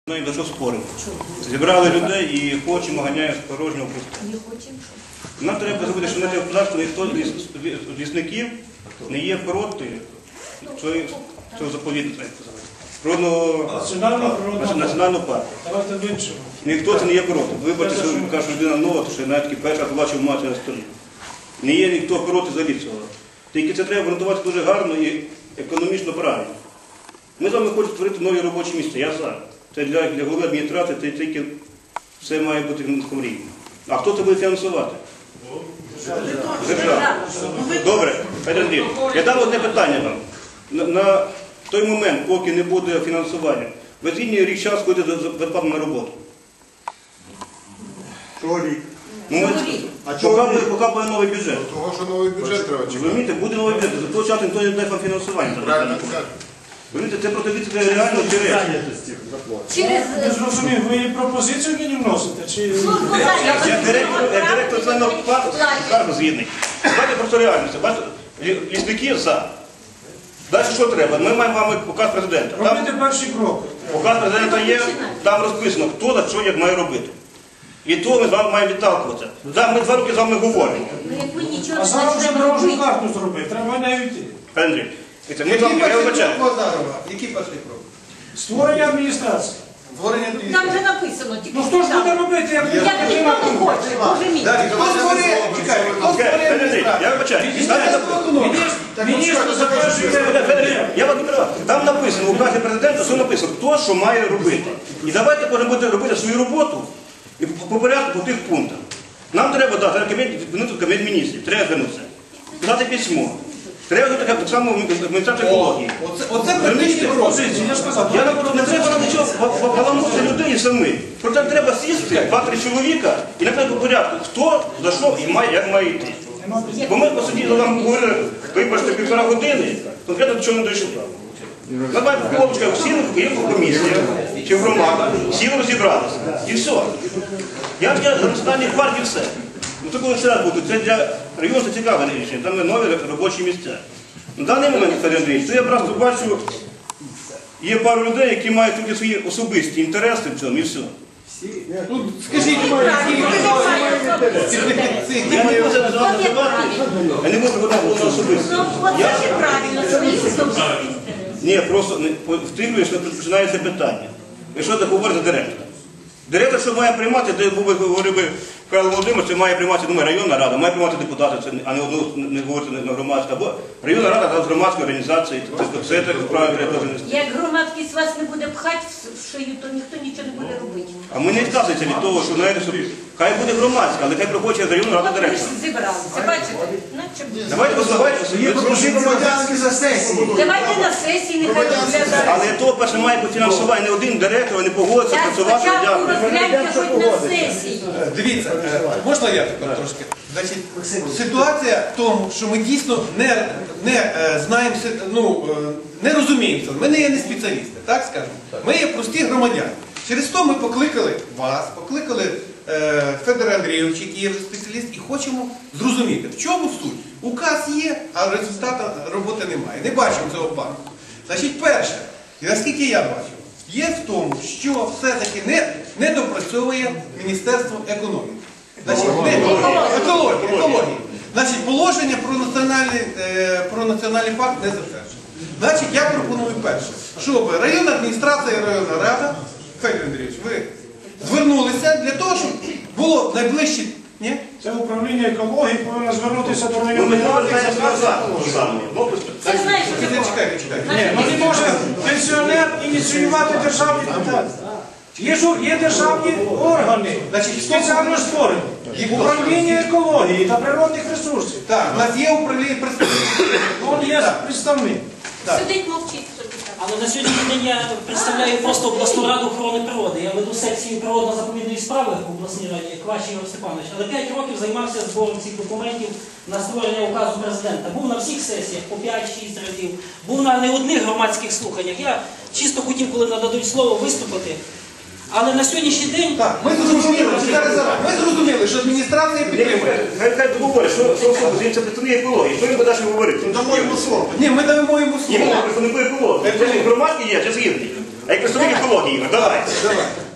За що споримо? Зібрали людей і хочемо, ганяємо з порожнього пуста. Нам треба зробити, що на те господарство ніхто з лісників не є проти цього заповідника, національного парку. Ніхто це не є проти. Вибачте, що кажуть, що людина нова, що я навіть таки перша побачив мати на столі. Не є ніхто проти взагалі цього. Тільки це треба ґрунтувати дуже гарно і економічно правильно. Ми з вами хочемо створити нові робочі місця, я за. Це для голови адміністрації, це тільки все має бути на такому рівні. А хто це буде фінансувати? Держава. Добре, Федір Андрійович, я дам одне питання вам. На той момент, поки не буде фінансування, ви згідні рік час ходите безплатно на роботу? Чого рік? Поки буде новий бюджет. Того, що новий бюджет треба чекати. Розумієте, буде новий бюджет, за того часу ніхто не дасть вам фінансування. Правильно кажуть. Це протидіти реально чи речі. Я зрозумів, ви пропозицію мені вносите? Я директор національного парку згідний. Давайте просто реальність. Лісники за. Далі що треба? Ми маємо вам указ президента. Робити перші кроки. Указ президента є, там розписано, хто за що як має робити. І того ми з вами маємо відталкуватися. Ми 2 роки з вами говоримо. А зараз вже дорожню карту зробити, треба нею йти. Андрій, Які перший крок? Створення адміністрації. Там вже написано. Ну хто ж буде робити, як ніхто не хоче, боже мій. Я вибачаю. Міністр затверджує. Я вам не права. Там написано, в указі президента, що написано, хто що має робити. І давайте кожен буде робити свою роботу і по порядку по тих пунктах. Нам треба дати Кабінет міністрів, треба звернутися, дати письмо. Треба зробити так само Міністерство екології. Оце практичні пропозиції, я ж казав. Не треба нічого баламути людей самі. Проте треба сісти 2-3 чоловіка і написати по порядку, хто за що і як має йти. Бо ми посиділи, вам говорили, вибачте, 1,5 години, конкретно до чого не дійшли. Ми маємо хлопчика, сіли в комісію, чи в громаду, сіли розібралися. І все. Я за національний парк і все. Ну то коли ще раз буде, це для району це цікаве рішення, там є нові робочі місця. На даний момент, Федір Андрійович, то я просто бачу, є пару людей, які мають тільки свої особисті інтереси в цьому і все. Скажіть, Я не можу називати, я не можу говорити особисто. Це правильно, свої особисті. Ні, просто втримуєш, починається питання. І що ти говориш за директора? Директор, що має приймати, де говорив би Михайло Володимирович, це має приймати, думаю, районна рада, має приймати депутати, а не говорити на громадську. Або районна рада з громадської організації, це так справді треба теж нести. Як громадськість вас не буде пхати в шию, то ніхто нічого не буде робити. А ми не відказуємося від того, що знаєте, що хай буде громадська, але хай проходить районна рада директора. Зібралися, бачите? Давайте послухайте. Давайте на сесії нехай розглядають. Але того перше має бути фінансування, не один директор не погодиться працювати. Спочатку розгляньте хоч на сесії. дивіться, можна я тепер трошки? Значить, ситуація в тому, що ми дійсно не знаємо, не розуміємо це. Ми не є не спеціалісти, так скажемо. Ми є прості громадяни. Через то ми покликали вас, покликали Федора Андрійовича, який є вже спеціаліст, і хочемо зрозуміти, в чому суть. Указ є, а результату роботи немає. Не бачимо цього парку. Значить, перше, і наскільки я бачу, є в тому, що все-таки не допрацьовує Міністерство економіки. Значить, екології. Значить, положення про національний парк не затверджено. Значить, я пропоную перше, щоб районна адміністрація і районна рада, Федір Андрійович, ви звернулися для того, щоб було найближче... Ні? Це управління екології повинно звернутися до районної ради. Це знаєш, що це Чекайте. Ні, не може пенсіонер ініціювати державні питання. Є державні органи, спеціально створені. Управління екології та природних ресурсів. Так, у нас є управління представників. Він є представник. сидить, мовчить собі там. Але на сьогоднішній день я представляю просто обласну раду охорони природи. Я веду секцію природно-заповідної справи в обласній раді, Квач Ігор Степанович. Але 5 років займався збором цих документів на створення указу президента. Був на всіх сесіях по 5-6 разів, був на не одних громадських слуханнях. Я чисто хотів, коли нададуть слово, виступити. Але на сьогоднішній день... Так, ми зрозуміли, що адміністрація підтримує. Хай говорить, що це представник екології, що він буде далі говорити? Ні, ми дамо йому Ні, слово. представник екології. Це ж громадський є, це згідний. А як представник екології, Ігор, давай. Давай.